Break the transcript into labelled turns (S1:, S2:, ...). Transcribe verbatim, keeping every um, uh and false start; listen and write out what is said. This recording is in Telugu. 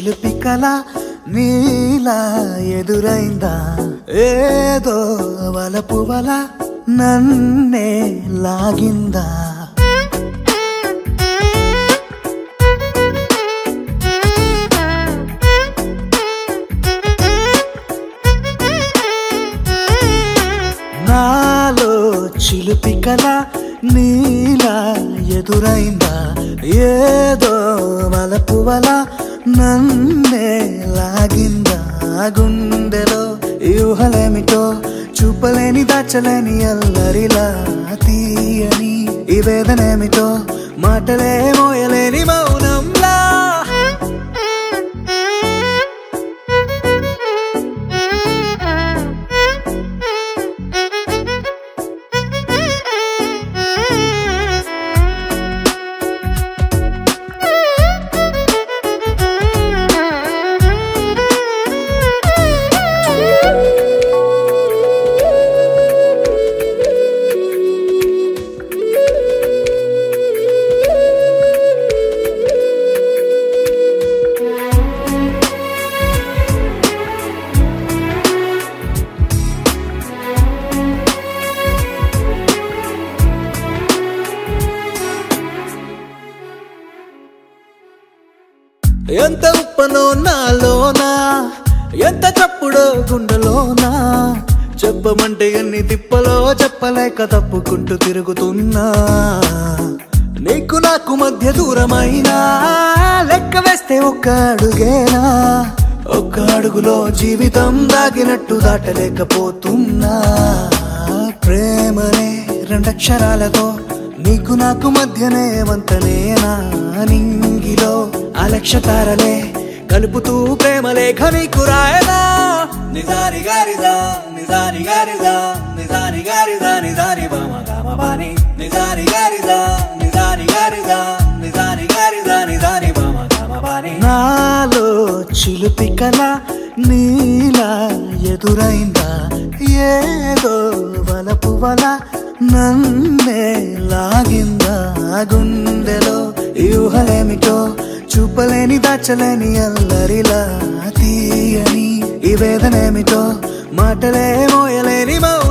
S1: చిలిపి కల నీలా ఎదురైందా ఏదో వలపు వల నన్నే లాగిందా నాలో చిలిపి కల నీలా ఎదురైందా ఏదో వలపు వల నన్నే లాగిందా గుండెలో యూహలేమిటో చూపలేని దాచలేని అల్లరిలా తీయని ఈ వేదనేమిటో మాటలే మోయలేని మౌనంలా ఎంత ఉప్పనో నాలోనా ఎంత చప్పుడో గుండెలోనా చెప్పమంటే ఎన్ని తిప్పలో చెప్పలేక తప్పుకుంటూ తిరుగుతున్నా నీకు నాకు మధ్య దూరమైనా లెక్క వేస్తే ఒక్క అడుగేనా ఒక్క అడుగులో జీవితం దాగినట్టు దాటలేకపోతున్నా ప్రేమనే రెండక్షరాలతో నీకు నాకు మధ్యనే వంతనేనా నింగిలో అలక్ష తారలే కలుపుతూ ప్రేమ లేఖ నీకు రాయనా నిజారి గారిజా నిజారి గారిజా నిజారి గారిజా నిజారి బామ గామ బాని నిజారి గారిజా నిజారి గారిజా నిజారి గారిజా నిజారి బామ గామ బాని నాలో చిలిపి కల నీలా ఎదురైందా ఏదో వలపు వల నన్నే లాగిందా గుండెలో యూహలేమిటో చూపలేని దాచలేని అల్లరిలా తీయని ఈ వేదనేమిటో మాటలే మోయలేని మౌ